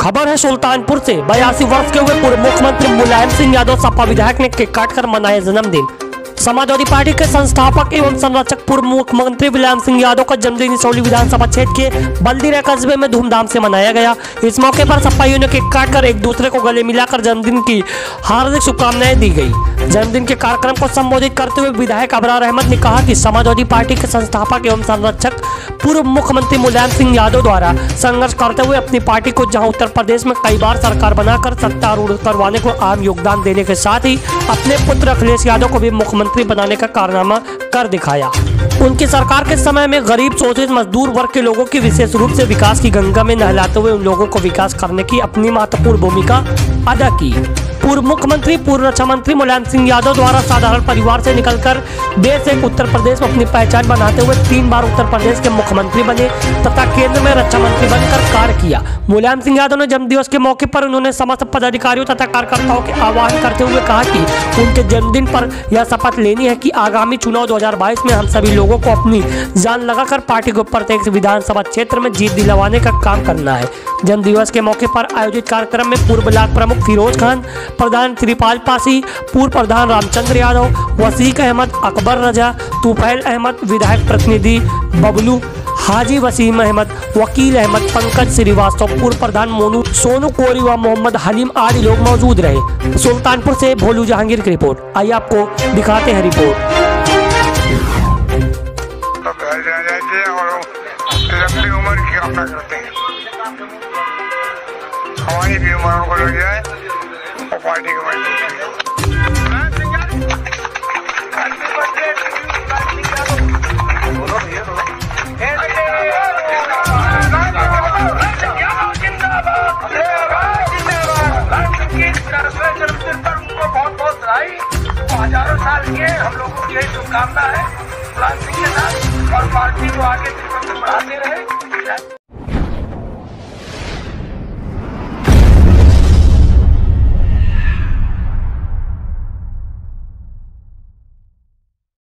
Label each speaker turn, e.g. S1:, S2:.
S1: खबर है सुल्तानपुर से 82 वर्ष के हुए पूर्व मुख्यमंत्री मुलायम सिंह यादव सपा विधायक ने केक काटकर मनाया जन्मदिन। समाजवादी पार्टी के संस्थापक एवं संरक्षक पूर्व मुख्यमंत्री मुलायम सिंह यादव का जन्मदिन इसौली विधानसभा क्षेत्र के बल्दीरा कस्बे में धूमधाम से मनाया गया। इस मौके पर सपाइयों ने केक काटकर एक दूसरे को गले मिलाकर जन्मदिन की हार्दिक शुभकामनाएं दी गई। जन्मदिन के कार्यक्रम को संबोधित करते हुए विधायक अहमद ने कहा कि समाजवादी पार्टी के संस्थापक एवं संरक्षक पूर्व मुख्यमंत्री मुलायम सिंह यादव द्वारा संघर्ष करते हुए अपनी पार्टी को जहां उत्तर प्रदेश में कई बार सरकार बनाकर सत्तारूढ़ करवाने को अहम योगदान देने के साथ ही अपने पुत्र अखिलेश यादव को भी मुख्यमंत्री बनाने का कारनामा कर दिखाया। उनकी सरकार के समय में गरीब शोषित मजदूर वर्ग के लोगों की विशेष रूप से विकास की गंगा में नहलाते हुए उन लोगों को विकास करने की अपनी महत्वपूर्ण भूमिका अदा की। पूर्व मुख्यमंत्री पूर्व रक्षा मंत्री मुलायम सिंह यादव द्वारा साधारण परिवार से निकलकर देश एक उत्तर प्रदेश में अपनी पहचान बनाते हुए 3 बार उत्तर प्रदेश के मुख्यमंत्री बने तथा केंद्र में रक्षा मंत्री बनकर कार्य किया। मुलायम सिंह यादव ने जन्मदिवस के मौके पर उन्होंने समस्त पदाधिकारियों तथा कार्यकर्ताओं के आह्वान करते हुए कहा कि उनके जन्मदिन पर यह शपथ लेनी है कि आगामी चुनाव 2022 में हम सभी लोगों को अपनी जान लगाकर पार्टी को प्रत्येक विधानसभा क्षेत्र में जीत दिलवाने का काम करना है। जन्मदिवस के मौके पर आयोजित कार्यक्रम में पूर्व ब्लॉक प्रमुख फिरोज खान, प्रधान श्रीपाल पासी, पूर्व प्रधान रामचंद्र यादव, वसीक अहमद, अकबर रजा, तूफैल अहमद, विधायक प्रतिनिधि बबलू, हाजी वसीम अहमद, वकील अहमद, पंकज श्रीवास्तव, पूर्व प्रधान मोनू, सोनू कोरी व मोहम्मद हलीम आदि लोग मौजूद रहे। सुल्तानपुर से भोलू जहांगीर की रिपोर्ट। आइए आपको दिखाते हैं रिपोर्ट।
S2: लंबी उम्र की कामना करते हैं, हमारी भी उम्र को लग जाए और पार्टी को हजारों साल के हम लोगों की यही शुभकामना है मुलायम सिंह के साथ और पार्टी को आगे बढ़ाते रहे।